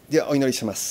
ではお祈りします。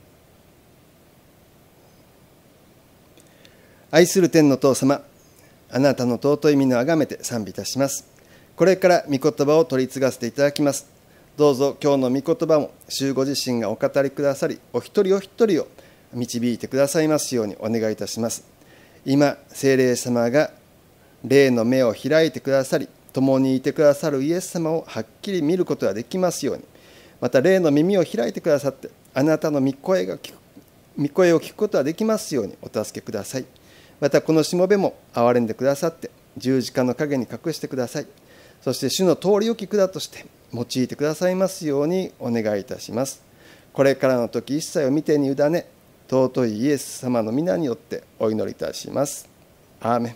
愛する天の父様、あなたの尊い御名をあがめて賛美いたします。これから御言葉を取り継がせていただきます。どうぞ今日の御言葉も主ご自身がお語りくださり、お一人お一人を導いてくださいますようにお願いいたします。今、聖霊様が霊の目を開いてくださり、共にいてくださるイエス様をはっきり見ることができますように、また霊の耳を開いてくださって、あなたの御声を聞くことができますようにお助けください。またこのしもべも憐れんでくださって、十字架の陰に隠してください。そして主の通り置き管として用いてくださいますようにお願いいたします。これからの時一切を御手に委ね、尊いイエス様の皆によってお祈りいたします。アーメン。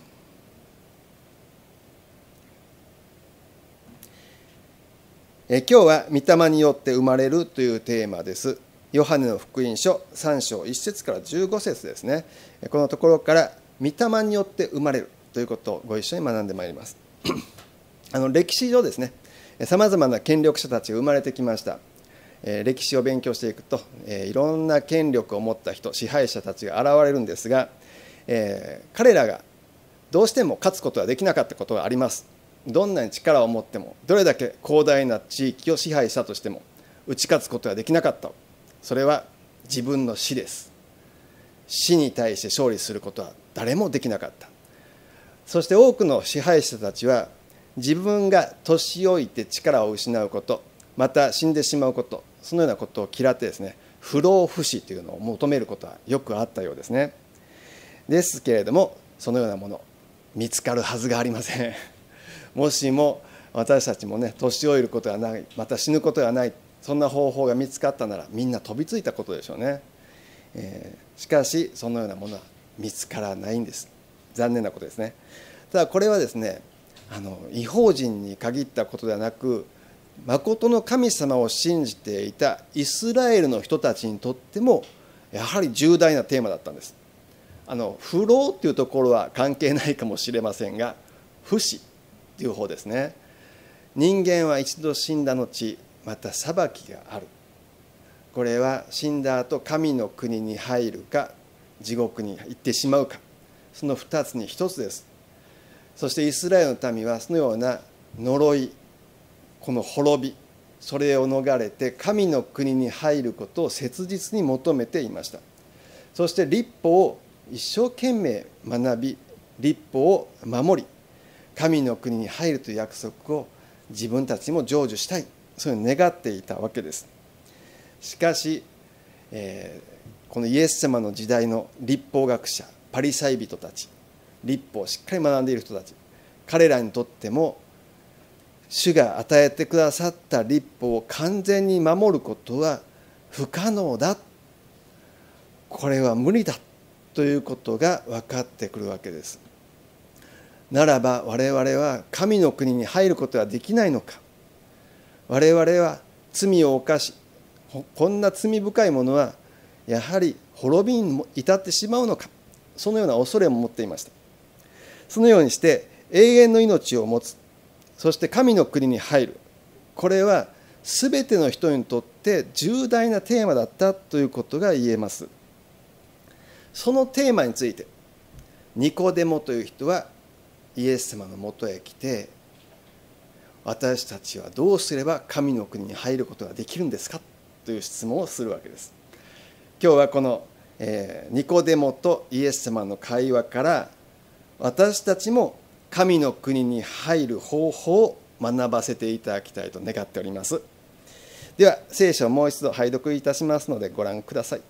今日は御霊によって生まれるというテーマです。ヨハネの福音書3章1節から15節ですね。このところから御霊によって生まれるということをご一緒に学んでまいります。歴史上ですね、さまざまな権力者たちが生まれてきました。歴史を勉強していくと、いろんな権力を持った人、支配者たちが現れるんですが、彼らがどうしても勝つことができなかったことがあります。どんなに力を持っても、どれだけ広大な地域を支配したとしても打ち勝つことができなかった。それは自分の死です。死に対して勝利することは誰もできなかった。そして多くの支配者たちは、自分が年老いて力を失うこと、また死んでしまうこと、そのようなことを嫌ってですね、不老不死というのを求めることはよくあったようですね。ですけれども、そのようなもの見つかるはずがありません。もしも私たちもね、年老いることがない、また死ぬことがない、そんな方法が見つかったなら、みんな飛びついたことでしょうね。しかしそのようなものは見つからないんです。残念なことですね。ただこれはですね、異邦人に限ったことではなく、真の神様を信じていたイスラエルの人たちにとってもやはり重大なテーマだったんです。不老というところは関係ないかもしれませんが、不死という方ですね。人間は一度死んだ後、また裁きがある。これは死んだ後、神の国に入るか地獄に行ってしまうか、その2つに1つです。そしてイスラエルの民はそのような呪い、この滅び、それを逃れて神の国に入ることを切実に求めていました。そして律法を一生懸命学び、律法を守り、神の国に入るという約束を自分たちも成就したい、そういうふうに願っていたわけです。しかし、このイエス様の時代の律法学者、パリサイ人たち、律法をしっかり学んでいる人たち、彼らにとっても主が与えてくださった律法を完全に守ることは不可能だ、これは無理だということが分かってくるわけです。ならば我々は神の国に入ることはできないのか。我々は罪を犯し、こんな罪深いものはやはり滅びに至ってしまうのか、そのような恐れも持っていました。そのようにして永遠の命を持つ、そして神の国に入る、これはすべての人にとって重大なテーマだったということが言えます。そのテーマについてニコデモという人はイエス様のもとへ来て、私たちはどうすれば神の国に入ることができるんですかという質問をするわけです。今日はこの、ニコデモとイエス様の会話から、私たちも神の国に入る方法を学ばせていただきたいと願っております。では聖書をもう一度拝読いたしますのでご覧ください。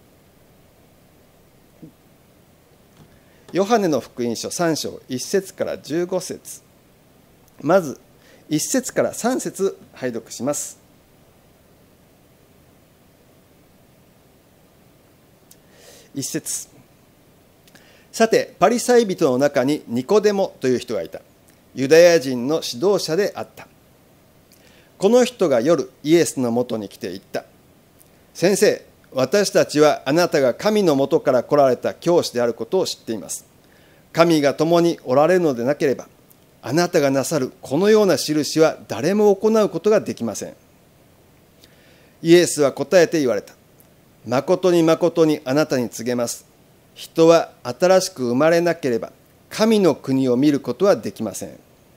ヨハネの福音書3章1節から15節、まず1節から3節拝読します。1節、さてパリサイ人の中にニコデモという人がいた。ユダヤ人の指導者であった。この人が夜イエスのもとに来て言った。先生、私たちはあなたが神のもとから来られた教師であることを知っています。神が共におられるのでなければ、あなたがなさるこのような印は誰も行うことができません。 イエスは答えて言われた。誠に誠にあなたに告げます。人は新しく生まれなければ神の国を見ることはできません。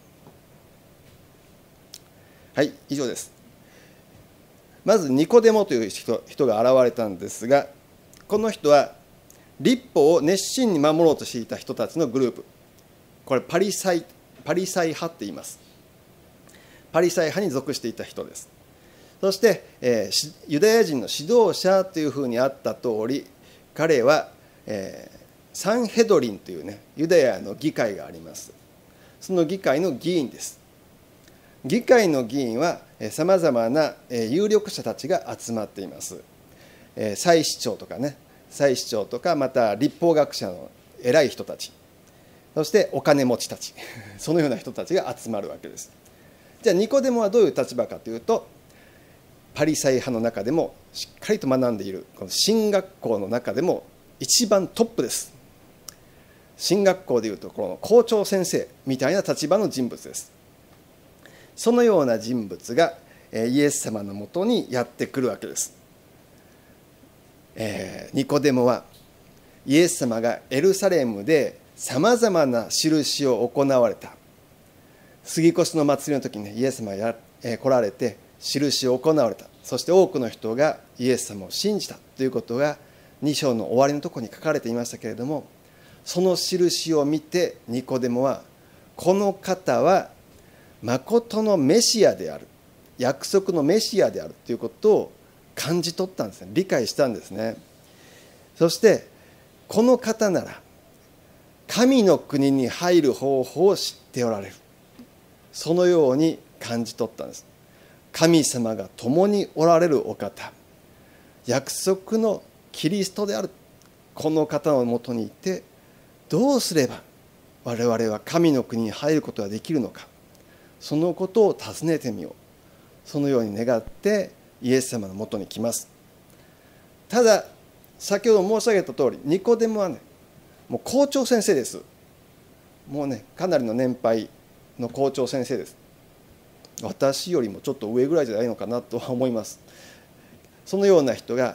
はい、以上です。まずニコデモという人が現れたんですが、この人は律法を熱心に守ろうとしていた人たちのグループ、これパリサイ派って言います。パリサイ派に属していた人です。そして、ユダヤ人の指導者というふうにあった通り、彼は、サンヘドリンというね、ユダヤの議会があります。その議会の議員です。議会の議員はさまざまな有力者たちが集まっています。祭司長とかね、また律法学者の偉い人たち、そしてお金持ちたち、そのような人たちが集まるわけです。じゃあニコデモはどういう立場かというと、パリサイ派の中でもしっかりと学んでいるこの神学校の中でも一番トップです。神学校でいうとこの校長先生みたいな立場の人物です。そのような人物がイエス様のもとにやってくるわけです。ニコデモはイエス様がエルサレムでさまざまな印を行われた、杉越の祭りの時に、ね、イエス様が来られて印を行われた、そして多くの人がイエス様を信じたということが2章の終わりのところに書かれていましたけれども、その印を見てニコデモは、この方は誠のメシアである、約束のメシアであるということを感じ取ったんですね。理解したんですね。そしてこの方なら神の国に入る方法を知っておられる、そのように感じ取ったんです。神様が共におられるお方、約束のキリストであるこの方のもとにいて、どうすれば我々は神の国に入ることができるのか、そのことを尋ねてみよう、そのように願ってイエス様のもとに来ます。ただ先ほど申し上げた通り、ニコデモはね、もう校長先生です。もうね、かなりの年配の校長先生です。私よりもちょっと上ぐらいじゃないのかなとは思います。そのような人が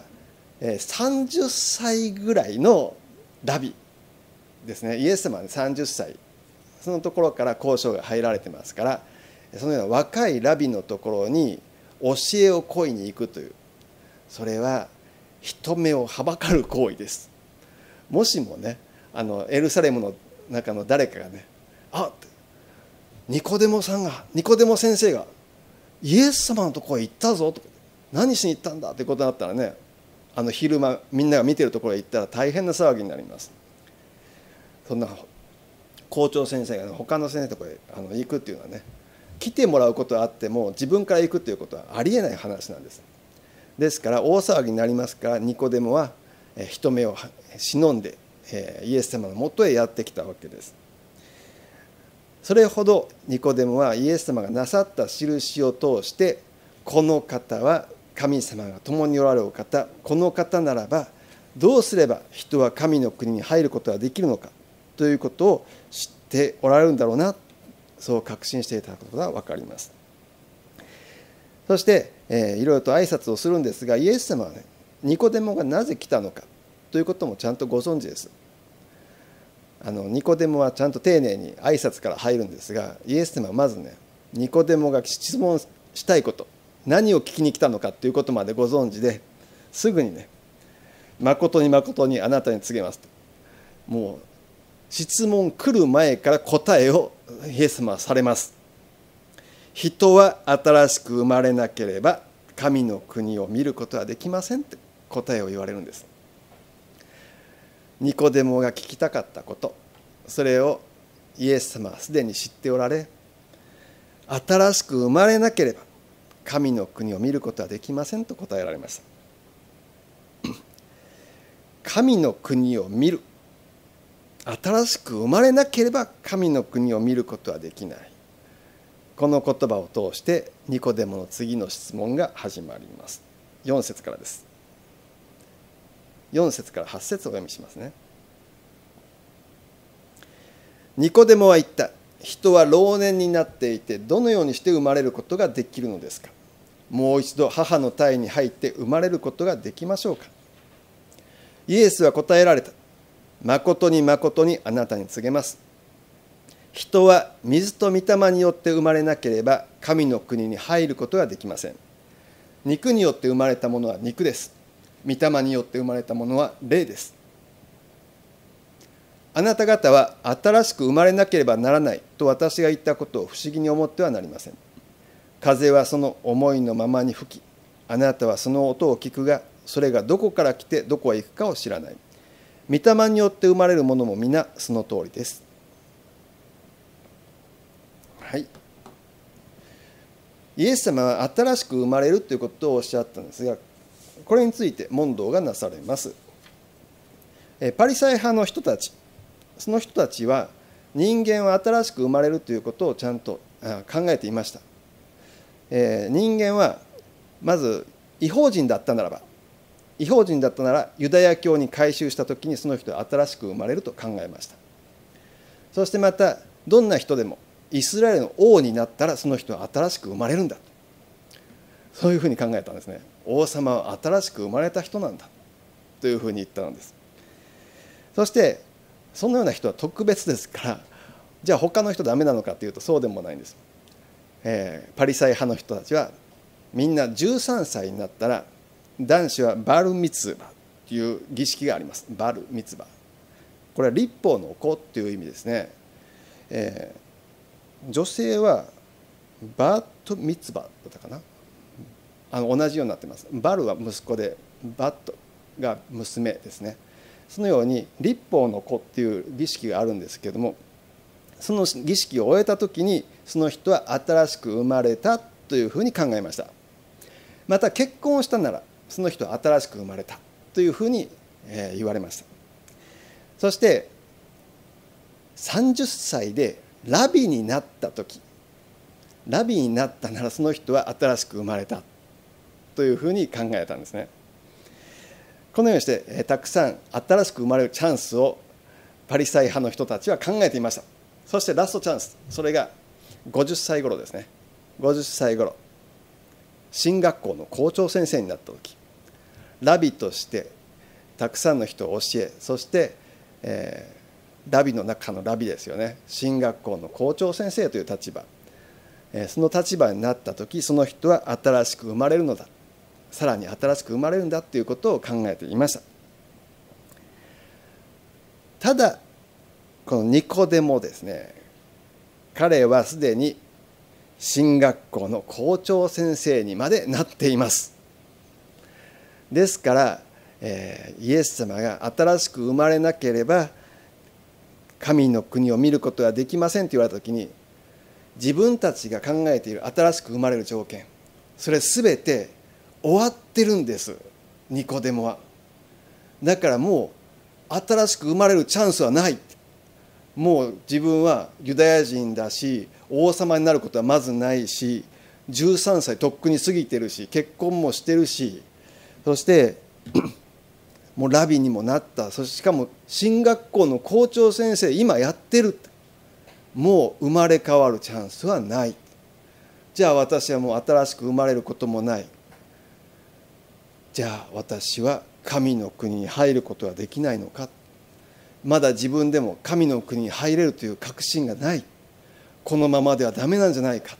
30歳ぐらいのラビですね。イエス様は30歳、そのところから交渉が入られてますから、そのような若いラビのところに教えを請いに行くという、それは人目をはばかる行為です。もしもね、エルサレムの中の誰かがね、ニコデモ先生がイエス様のところへ行ったぞと、何しに行ったんだということになったらね、昼間みんなが見てるところへ行ったら大変な騒ぎになります。そんな校長先生が、ね、他の先生のところへ行くっていうのはね、来てもらうことはあっても自分から行くということはありえない話なんです。ですから大騒ぎになりますから、ニコデモは人目を忍んでイエス様のもとへやってきたわけです。それほどニコデモはイエス様がなさった印を通して、この方は神様が共におられるお方、この方ならばどうすれば人は神の国に入ることができるのかということを知っておられるんだろうな、そう確信していたことが分かります。そしていろいろと挨拶をするんですが、イエス様はね、ニコデモがなぜ来たのかということもちゃんとご存知です。ニコデモはちゃんと丁寧に挨拶から入るんですが、イエス様はまずね、ニコデモが質問したいこと、何を聞きに来たのかということまでご存知で、すぐにね、誠に誠にあなたに告げますと、もう質問来る前から答えをイエス様はされます。人は新しく生まれなければ神の国を見ることはできませんって答えを言われるんです。ニコデモが聞きたかったこと、それをイエス様はすでに知っておられ、新しく生まれなければ神の国を見ることはできませんと答えられました。神の国を見る、新しく生まれなければ神の国を見ることはできない、この言葉を通してニコデモの次の質問が始まります。4節からです。4節から8節をお読みしますね。ニコデモは言った。人は老年になっていてどのようにして生まれることができるのですか。 もう一度母の胎に入って生まれることができましょうか。イエスは答えられた。誠に誠にあなたに告げます。人は水と御霊によって生まれなければ神の国に入ることができません。肉によって生まれたものは肉です。御霊によって生まれたものは霊です。あなた方は新しく生まれなければならないと私が言ったことを不思議に思ってはなりません。風はその思いのままに吹き、あなたはその音を聞くが、それがどこから来てどこへ行くかを知らない。御霊によって生まれるものも皆その通りです。はい。イエス様は新しく生まれるということをおっしゃったんですが、これについて問答がなされます。パリサイ派の人たち、その人たちは人間は新しく生まれるということをちゃんと考えていました。人間はまず異邦人だったならユダヤ教に改宗したときにその人は新しく生まれると考えました。そしてまたどんな人でもイスラエルの王になったらその人は新しく生まれるんだ、そういうふうに考えたんですね。王様は新しく生まれた人なんだというふうに言ったのです。そしてそのような人は特別ですから、じゃあ他の人ダメなのかというとそうでもないんです。パリサイ派の人たちはみんな13歳になったら男子はバルミツバという儀式があります。バルミツバ、これは立法の子という意味ですね。女性はバートミツバだったかな、同じようになっています。バルは息子でバットが娘ですね。そのように立法の子っていう儀式があるんですけれども、その儀式を終えた時にその人は新しく生まれたというふうに考えました。また結婚をしたならその人は新しく生まれたというふうに言われました。そして30歳でラビになった時、ラビになったならその人は新しく生まれたというふうに考えたんですね。このようにしてたくさん新しく生まれるチャンスをパリサイ派の人たちは考えていました。そしてラストチャンス、それが50歳頃ですね。50歳頃、神学校の校長先生になった時、ラビとしてたくさんの人を教え、そして、ラビの中のラビですよね。神学校の校長先生という立場、その立場になった時、その人は新しく生まれるのだ、さらに新しく生まれるんだということを考えていました。ただこのニコデモですね、彼はすでに神学校の校長先生にまでなっています。ですから、イエス様が新しく生まれなければ神の国を見ることはできませんと言われたときに、自分たちが考えている新しく生まれる条件、それすべて終わってるんです、ニコデモは。だからもう新しく生まれるチャンスはない。もう自分はユダヤ人だし、王様になることはまずないし、13歳とっくに過ぎてるし、結婚もしてるし、そしてもうラビにもなった。そしてしかも神学校の校長先生今やってる。もう生まれ変わるチャンスはない。じゃあ私はもう新しく生まれることもない。じゃあ私は神の国に入ることはできないのか。まだ自分でも神の国に入れるという確信がない。このままではダメなんじゃないか。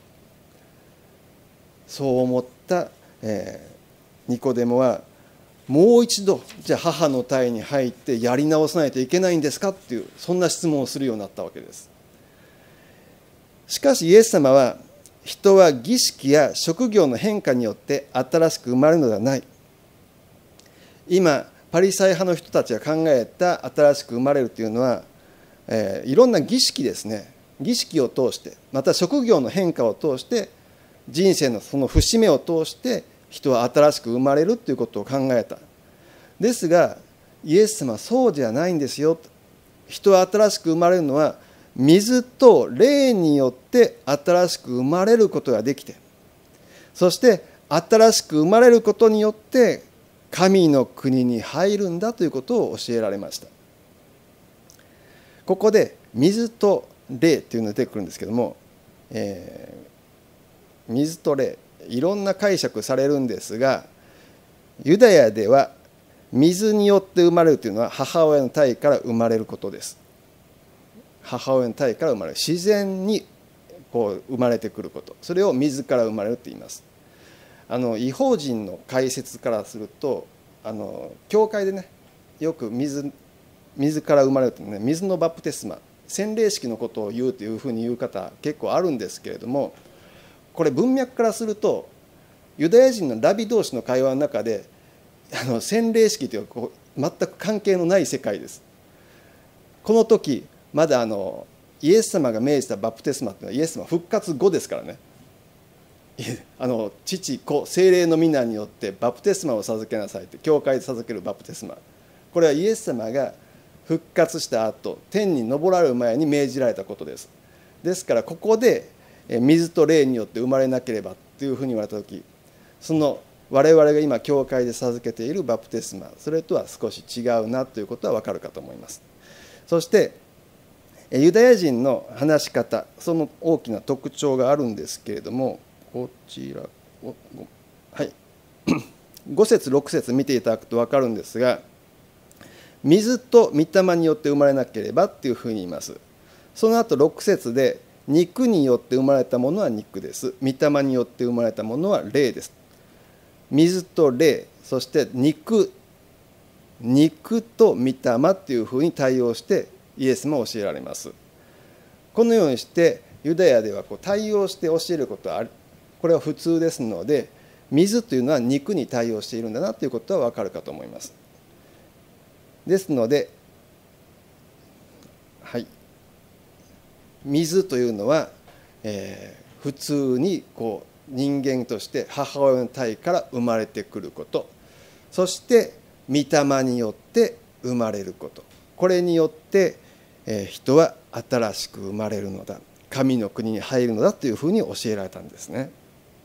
そう思った、ニコデモはもう一度、じゃあ母の胎に入ってやり直さないといけないんですかっていう、そんな質問をするようになったわけです。しかしイエス様は、人は儀式や職業の変化によって新しく生まれるのではない。今パリサイ派の人たちが考えた新しく生まれるというのは、いろんな儀式ですね。儀式を通して、また職業の変化を通して、人生のその節目を通して人は新しく生まれるということを考えた。ですがイエス様はそうじゃないんですよ。人は新しく生まれるのは水と霊によって新しく生まれることができて、そして新しく生まれることによって神の国に入るんだということを教えられました。ここで水と霊というのが出てくるんですけども、水と霊、 いろんな解釈されるんですが、ユダヤでは水によって生まれるというのは母親の胎から生まれることです。母親の胎から生まれる、自然にこう生まれてくること、それを水から生まれると言います。異邦人の解説からすると、教会でね、よく水から生まれるというね、水のバプテスマ、洗礼式のことを言うというふうに言う方結構あるんですけれども、これ文脈からするとユダヤ人のラビ同士の会話の中で洗礼式という全く関係のない世界です。この時まだイエス様が命じたバプテスマというのはイエス様復活後ですからね。父子聖霊の皆によってバプテスマを授けなさいって教会で授けるバプテスマ、これはイエス様が復活した後天に昇られる前に命じられたことです。ですからここで水と霊によって生まれなければというふうに言われた時、その我々が今教会で授けているバプテスマ、それとは少し違うなということは分かるかと思います。そしてユダヤ人の話し方、その大きな特徴があるんですけれども、こちらはい、5節6節見ていただくと分かるんですが、水と御霊によって生まれなければっていうふうに言います。その後6節で、肉によって生まれたものは肉です、御霊によって生まれたものは霊です。水と霊、そして肉と御霊っていうふうに対応してイエスも教えられます。このようにしてユダヤでは対応して教えることはこれは普通ですので、水というのは肉に対応しているんだなということは分かるかと思います。ですので、はい、水というのは、普通に人間として母親の胎から生まれてくること、そして御霊によって生まれること、これによって、人は新しく生まれるのだ、神の国に入るのだというふうに教えられたんですね。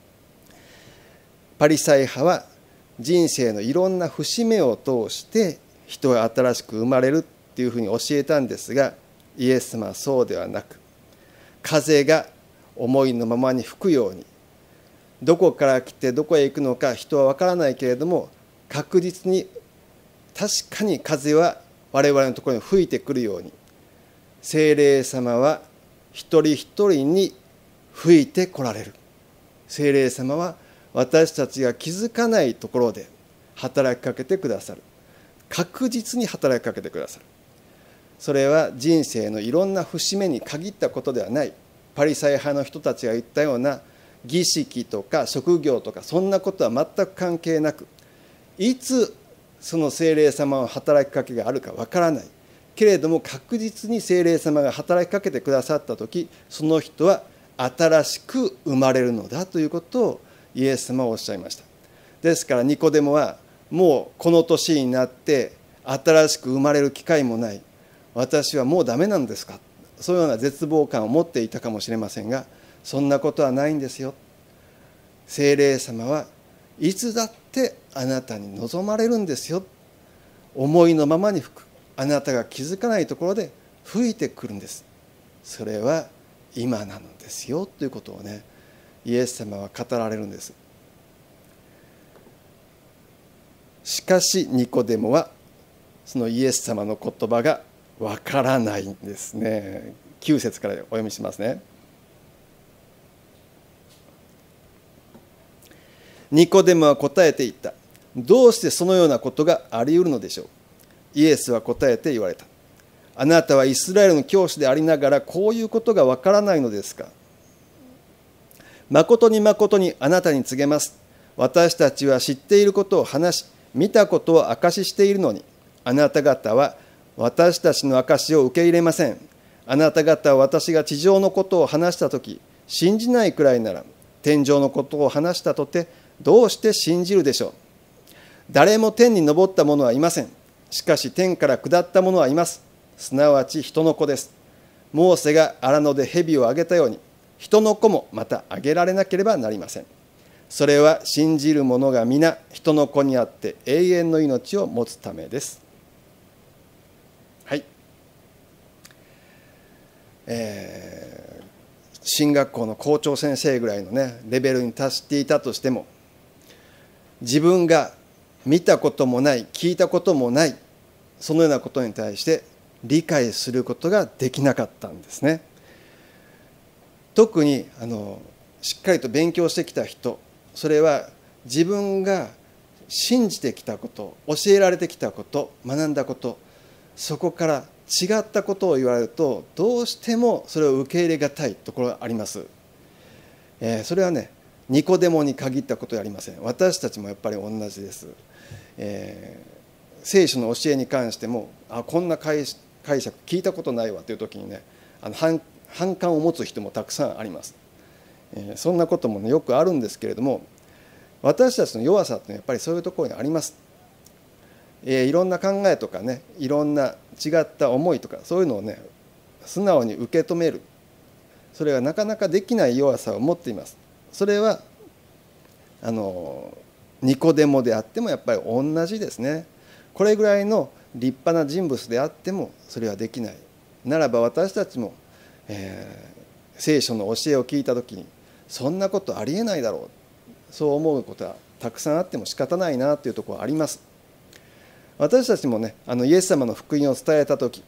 パリサイ派は人生のいろんな節目を通して人は新しく生まれるっていうふうに教えたんですが、イエス様はそうではなく、風が思いのままに吹くように、どこから来てどこへ行くのか人は分からないけれども、確実に確かに風は我々のところに吹いてくるように、聖霊様は一人一人に吹いてこられる。聖霊様は私たちが気づかないところで働きかけてくださる。確実に働きかけてくださる。それは人生のいろんな節目に限ったことではない。パリサイ派の人たちが言ったような儀式とか職業とかそんなことは全く関係なく、いつその聖霊様の働きかけがあるかわからないけれども、確実に聖霊様が働きかけてくださったとき、その人は新しく生まれるのだということをイエス様はおっしゃいました。ですからニコデモは、もうこの年になって新しく生まれる機会もない、私はもうダメなんですか、そういうような絶望感を持っていたかもしれませんが、そんなことはないんですよ。聖霊様はいつだってあなたに望まれるんですよ。思いのままに吹く、あなたが気づかないところで吹いてくるんです。それは今なのですよということをね、イエス様は語られるんです。しかしニコデモはそのイエス様の言葉がわからないんですね。9節からお読みしますね。ニコデモは答えて言った。どうしてそのようなことがあり得るのでしょう。イエスは答えて言われた。あなたはイスラエルの教師でありながらこういうことがわからないのですか。誠に誠にあなたに告げます。私たちは知っていることを話し、見たことを証ししているのに、あなた方は私たちの証しを受け入れません。あなた方は私が地上のことを話したとき、信じないくらいなら、天上のことを話したとて、どうして信じるでしょう。誰も天に昇った者はいません。しかし天から下った者はいます。すなわち人の子です。モーセが荒野で蛇をあげたように、人の子もまたあげられなければなりません。それは信じる者が皆人の子にあって永遠の命を持つためです。はい。 進学校の校長先生ぐらいのねレベルに達していたとしても、自分が見たこともない聞いたこともないそのようなことに対して理解することができなかったんですね。特にしっかりと勉強してきた人、それは自分が信じてきたこと、教えられてきたこと、学んだこと、そこから違ったことを言われるとどうしてもそれを受け入れがたいところがあります。それはねニコデモに限ったことではありません。私たちもやっぱり同じです。聖書の教えに関してもこんな解釈聞いたことないわという時にね反感を持つ人もたくさんあります。そんなことも、ね、よくあるんですけれども、私たちの弱さってやっぱりそういうところにあります。いろんな考えとかね、いろんな違った思いとかそういうのをね素直に受け止める、それはなかなかできない弱さを持っています。それはニコデモであってもやっぱり同じですね。これぐらいの立派な人物であってもそれはできないならば、私たちも、聖書の教えを聞いた時にそんなことありえないだろう、そう思うことはたくさんあっても仕方ないなというところがあります。私たちもねイエス様の福音を伝えた時、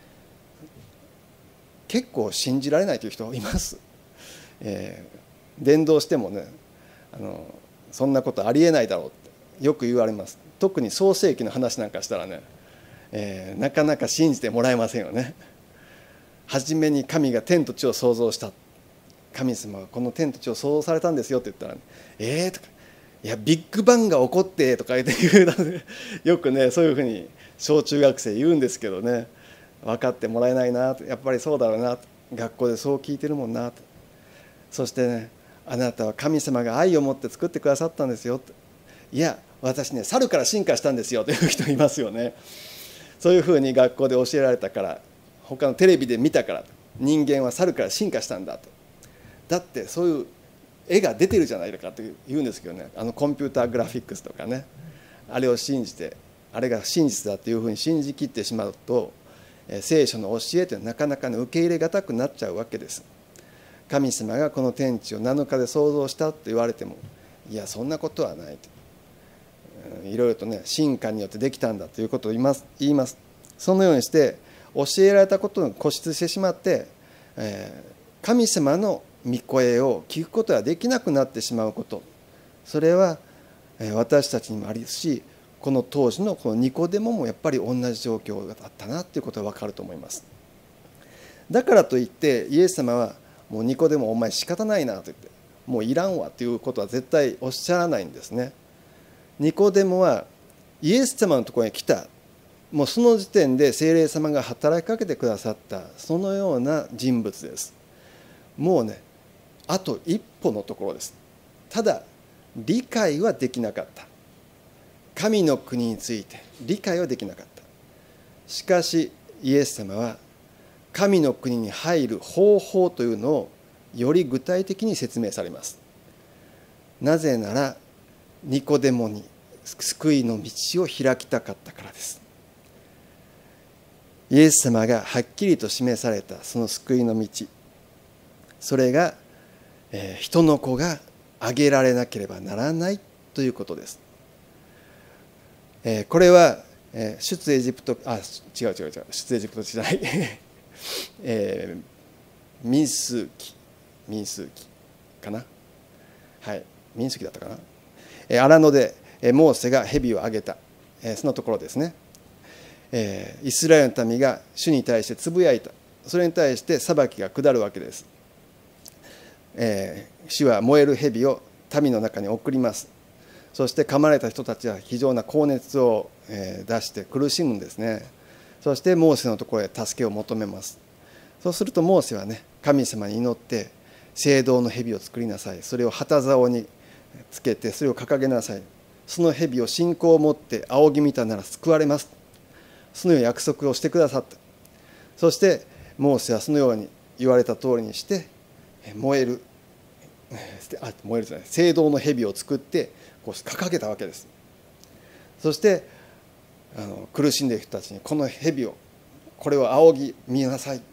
結構信じられないという人います。伝道してもねそんなことありえないだろうってよく言われます。特に創世記の話なんかしたらね、なかなか信じてもらえませんよね。初めに神が天と地を創造した、神様がこの天と地を創造されたんですよって言ったら、とか、いやビッグバンが起こってとか言って言うよくねそういうふうに小中学生言うんですけどね、分かってもらえないなと、やっぱりそうだろうなと、学校でそう聞いてるもんなと。そしてね、あなたは神様が愛を持って作ってくださったんですよと。いや私ね猿から進化したんですよという人いますよね。そういうふうに学校で教えられたから、他のテレビで見たから、人間は猿から進化したんだと。だってそういう絵が出てるじゃないかと言うんですけどね、コンピューターグラフィックスとかね、あれを信じて、あれが真実だというふうに信じきってしまうと、聖書の教えというのはなかなか、ね、受け入れがたくなっちゃうわけです。神様がこの天地を7日で創造したと言われても、いやそんなことはないと、いろいろとね進化によってできたんだということを言います。そのようにして教えられたことに固執してしまって、神様の御声を聞くことができなくなってしまうこと、それは私たちにもありし、この当時のこのニコデモもやっぱり同じ状況だったなということが分かると思います。だからといってイエス様はもうニコデモお前仕方ないなと言って、もういらんわということは絶対おっしゃらないんですね。ニコデモはイエス様のところに来た、もうその時点で聖霊様が働きかけてくださったそのような人物です。もうねあと一歩のところです。ただ理解はできなかった。神の国について理解はできなかった。しかしイエス様は神の国に入る方法というのをより具体的に説明されます。なぜならニコデモに救いの道を開きたかったからです。イエス様がはっきりと示されたその救いの道、それが、人の子が挙げられなければならないということです。これは、出エジプト違う出エジプトじゃない民数記かな、はい民数記だったかな、荒野でモーセが蛇を挙げた、そのところですね。イスラエルの民が主に対してつぶやいた。それに対して裁きが下るわけです。主は燃える蛇を民の中に送ります。そして噛まれた人たちは非常な高熱を出して苦しむんですね。そしてモーセのところへ助けを求めます。そうするとモーセはね神様に祈って青銅の蛇を作りなさい、それを旗竿につけてそれを掲げなさい、その蛇を信仰を持って仰ぎ見たなら救われます、そのように約束をしてくださった。そしてモーセはそのように言われた通りにして燃えるじゃない青銅の蛇を作ってこう掲げたわけです。そして苦しんでいる人たちにこの蛇をこれを仰ぎ見なさい、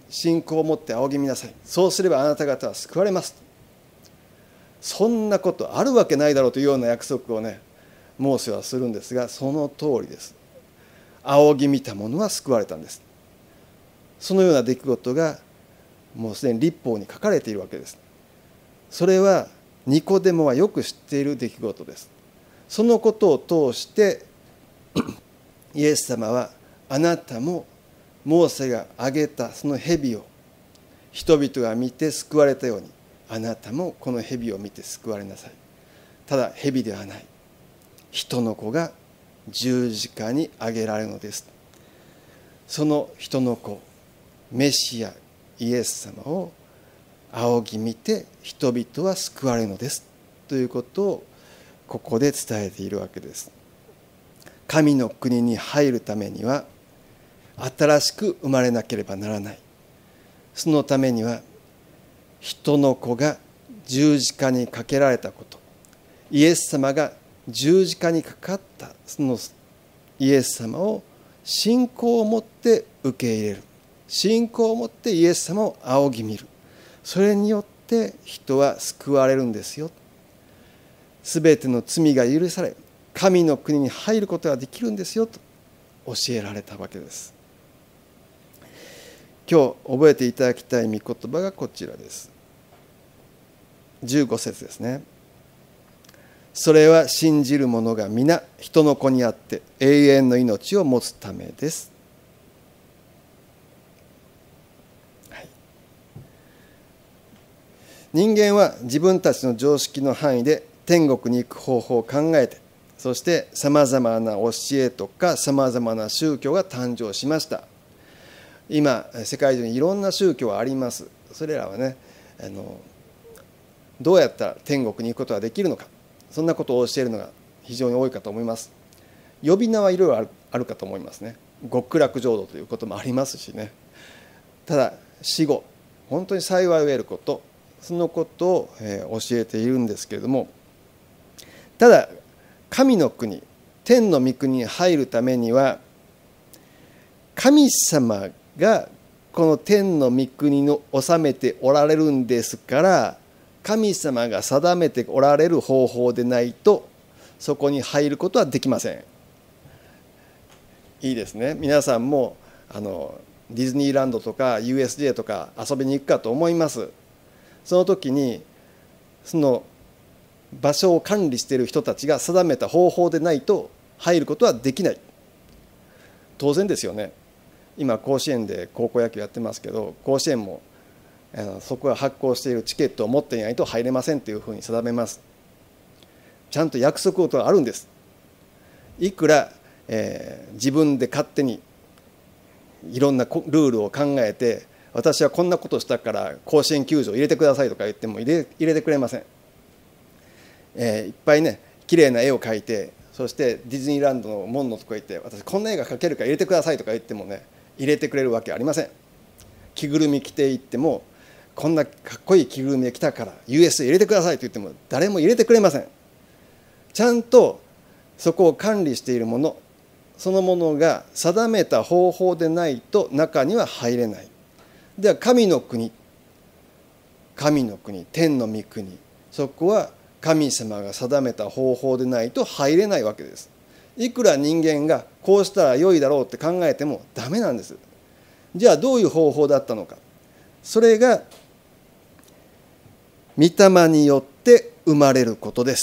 信仰を持って仰ぎ見なさい。そうすればあなた方は救われます。そんなことあるわけないだろうというような約束をね、モーセはするんですが、その通りです。仰ぎ見た者は救われたんです。そのような出来事がもうすでに律法に書かれているわけです。それはニコデモはよく知っている出来事です。そのことを通してイエス様は、あなたもモーセが挙げたその蛇を人々が見て救われたように、あなたもこの蛇を見て救われなさい。ただ蛇ではない、人の子が十字架に上げられるのです。その人の子メシアイエス様を仰ぎ見て人々は救われるのですということをここで伝えているわけです。神の国に入るためには新しく生まれなければならない。そのためには人の子が十字架にかけられたこと、イエス様が十字架にかかったそのイエス様を信仰を持って受け入れる、信仰を持ってイエス様を仰ぎ見る、それによって人は救われるんですよ。すべての罪が許され神の国に入ることができるんですよと教えられたわけです。今日覚えていただきたい御言葉がこちらです。15節ですね。それは信じる者が皆人の子にあって永遠の命を持つためです。はい、人間は自分たちの常識の範囲で天国に行く方法を考えて、そしてさまざまな教えとかさまざまな宗教が誕生しました。今世界中にいろんな宗教があります。それらはね、どうやったら天国に行くことができるのか、そんなことを教えるのが非常に多いかと思います。呼び名はいろいろあるかと思いますね。極楽浄土ということもありますしね。ただ死後本当に幸いを得ること、そのことを教えているんですけれども、ただ神の国、天の御国に入るためには神様がこの天の御国を治めておられるんですから、神様が定めておられる方法でないとそこに入ることはできません。いいですね。皆さんもディズニーランドとか USJ とか遊びに行くかと思います。その時にその場所を管理している人たちが定めた方法でないと入ることはできない。当然ですよね。今甲子園で高校野球やってますけど、甲子園もそこが発行しているチケットを持っていないと入れませんというふうに定めます。ちゃんと約束事があるんです。いくら、自分で勝手にいろんなルールを考えて、私はこんなことしたから甲子園球場入れてくださいとか言っても入れてくれません。いっぱいねきれいな絵を描いて、そしてディズニーランドの門のとこ行って、私こんな絵が描けるから入れてくださいとか言ってもね、入れてくれるわけありません。着ぐるみ着ていっても、こんなかっこいい着ぐるみで来たから US 入れてくださいと言っても誰も入れてくれません。ちゃんとそこを管理しているもの、そのものが定めた方法でないと中には入れない。では神の国、天の御国、そこは神様が定めた方法でないと入れないわけです。いくら人間がこうしたら良いだろうって考えてもダメなんです。じゃあどういう方法だったのか。それが御霊によって生まれることです。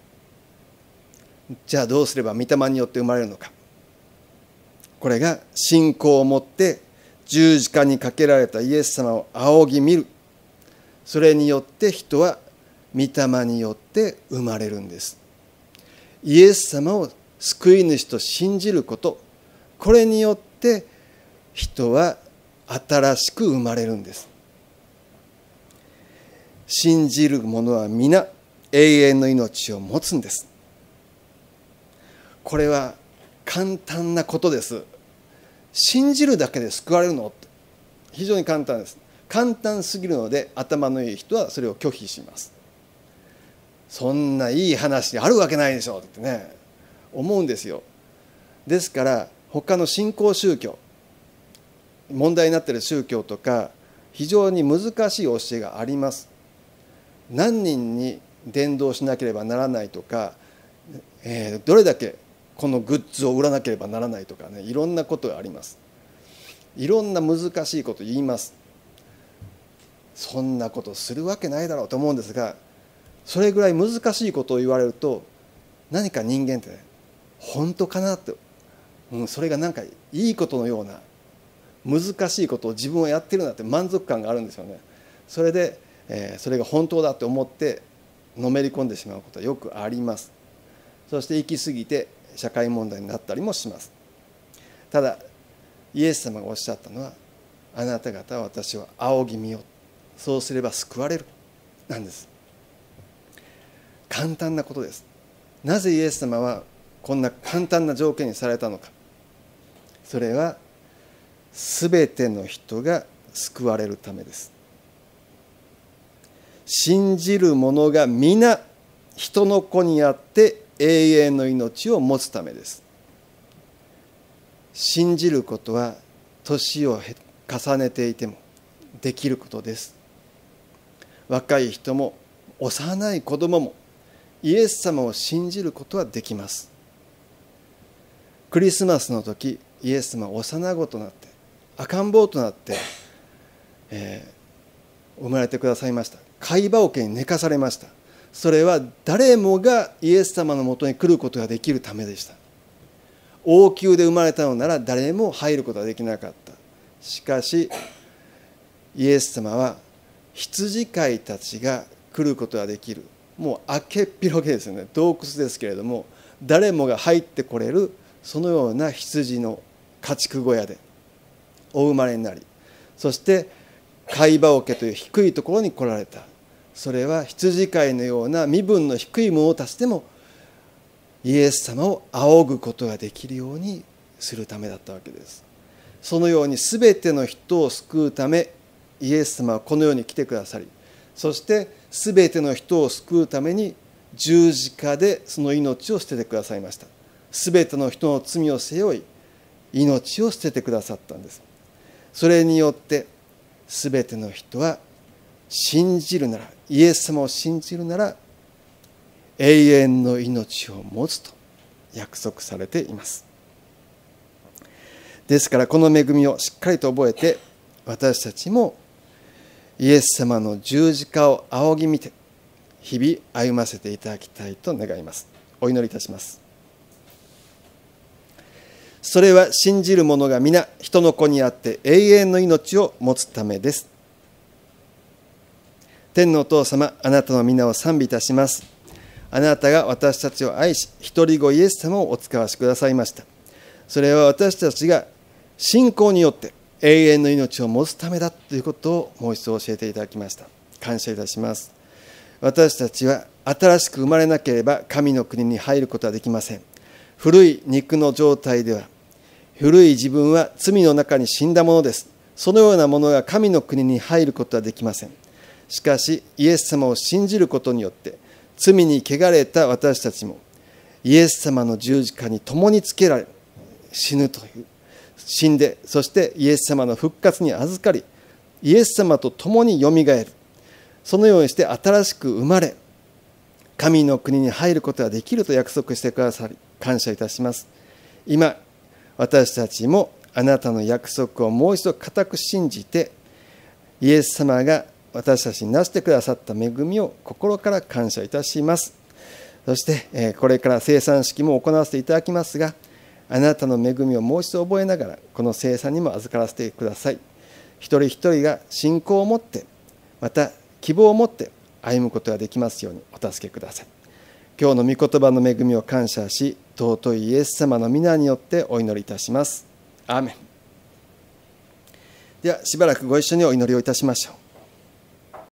じゃあどうすれば御霊によって生まれるのか。これが信仰を持って十字架にかけられたイエス様を仰ぎ見る。それによって人は御霊によって生まれるんです。イエス様を救い主と信じること、これによって人は新しく生まれるんです。信じる者は皆永遠の命を持つんです。これは簡単なことです。信じるだけで救われるの？非常に簡単です。簡単すぎるので頭のいい人はそれを拒否します。そんないい話あるわけないでしょってね、思うんですよ。ですから他の新興宗教、 問題になっている宗教とか非常に難しい教えがあります。何人に伝道しなければならないとか、どれだけこのグッズを売らなければならないとかね、いろんなことがあります。いろんな難しいことを言います。そんなことするわけないだろうと思うんですが、それぐらい難しいことを言われると、何か人間ってね、本当かなって、それがなんかいいことのような、難しいことを自分はやってるなって満足感があるんですよね。それで、それが本当だと思ってのめり込んでしまうことはよくあります。そして行き過ぎて社会問題になったりもします。ただイエス様がおっしゃったのは、あなた方は私を仰ぎ見よ、そうすれば救われる、なんです。簡単なことです。なぜイエス様はこんな簡単な条件にされたのか。それはすべての人が救われるためです。信じる者が皆人の子にあって永遠の命を持つためです。信じることは年を重ねていてもできることです。若い人も幼い子供もイエス様を信じることはできます。クリスマスの時、イエス様は幼子となって赤ん坊となって、生まれてくださいました。貝羽桶に寝かされました。それは誰もがイエス様のもとに来ることができるためでした。王宮で生まれたのなら誰も入ることができなかった。しかしイエス様は羊飼いたちが来ることができる、もう明けっぴろげですよね。洞窟ですけれども、誰もが入ってこれる、そのような羊の家畜小屋でお生まれになり、そして貝羽桶という低いところに来られた。それは羊飼いのような身分の低い者たちでもイエス様を仰ぐことができるようにするためだったわけです。そのように全ての人を救うためイエス様はこの世に来てくださり、そして全ての人を救うために十字架でその命を捨ててくださいました。全ての人の罪を背負い命を捨ててくださったんです。それによって全ての人は信じるなら、イエス様を信じるなら永遠の命を持つと約束されています。ですからこの恵みをしっかりと覚えて、私たちもイエス様の十字架を仰ぎ見て日々歩ませていただきたいと願います。お祈りいたします。それは信じる者が皆人の子にあって永遠の命を持つためです。天のお父様、あなたの皆を賛美いたします。あなたが私たちを愛し、一人子イエス様をお使わしくださいました。それは私たちが信仰によって永遠の命を持つためだということをもう一度教えていただきました。感謝いたします。私たちは新しく生まれなければ神の国に入ることはできません。古い肉の状態では、古い自分は罪の中に死んだものです。そのようなものが神の国に入ることはできません。しかしイエス様を信じることによって罪に汚れた私たちもイエス様の十字架に共につけられ、死ぬという死んで、そしてイエス様の復活に預かり、イエス様と共によみがえる。そのようにして新しく生まれ、神の国に入ることができると約束してくださり感謝いたします。今私たちもあなたの約束をもう一度固く信じて、イエス様が私たちになしてくださった恵みを心から感謝いたします。そしてこれから聖餐式も行わせていただきますが、あなたの恵みをもう一度覚えながらこの聖餐にも預からせてください。一人一人が信仰を持って、また希望を持って歩むことができますようにお助けください。今日の御言葉の恵みを感謝し、尊いイエス様の皆によってお祈りいたします。アーメン。ではしばらくご一緒にお祈りをいたしましょう。